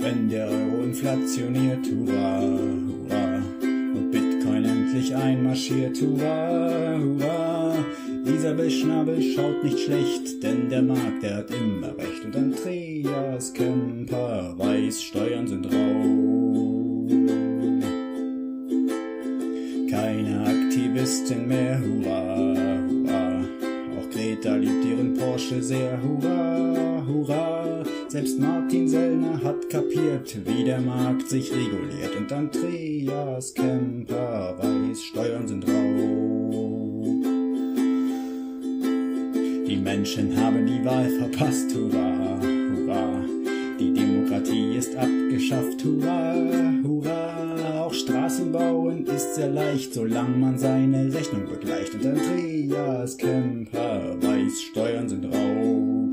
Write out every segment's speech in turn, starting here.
Wenn der Euro inflationiert, hurra, hurra, und Bitcoin endlich einmarschiert, hurra, hurra. Isabel Schnabel schaut nicht schlecht, denn der Markt, der hat immer recht. Und Andreas Kemper weiß, Steuern sind rau. Keine Aktivistin mehr, hurra, hurra. Auch Greta liebt ihren Porsche sehr, hurra, hurra. Selbst Martin Sellner hat kapiert, wie der Markt sich reguliert. Und Andreas Kemper weiß, Steuern sind rau. Die Menschen haben die Wahl verpasst, hurra, hurra. Die Demokratie ist abgeschafft, hurra, hurra. Auch Straßen bauen ist sehr leicht, solange man seine Rechnung begleicht. Und Andreas Kemper weiß, Steuern sind Raub.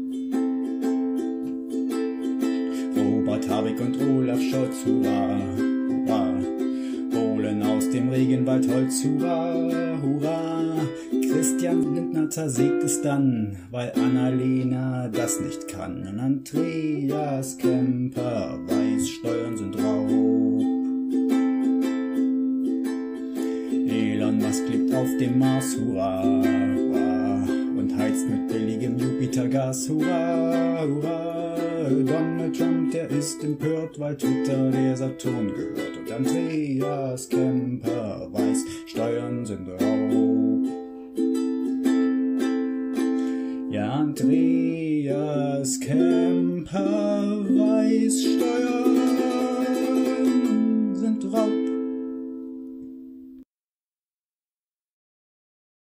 Robert Habeck und Olaf Scholz, hurra, hurra. Holen aus dem Regenwald Holz, hurra, hurra. Christian Lindner zersägt es dann, weil Annalena das nicht kann. Und Andreas Kemper weiß, Steuern sind Raub. Elon Musk lebt auf dem Mars, hurra, hurra, und heizt mit billigem Jupitergas, hurra, hurra. Donald Trump, der ist empört, weil Twitter der Saturn gehört. Und Andreas Kemper weiß, Steuern sind Raub. Ja, Andreas Kemper weiß, Steuern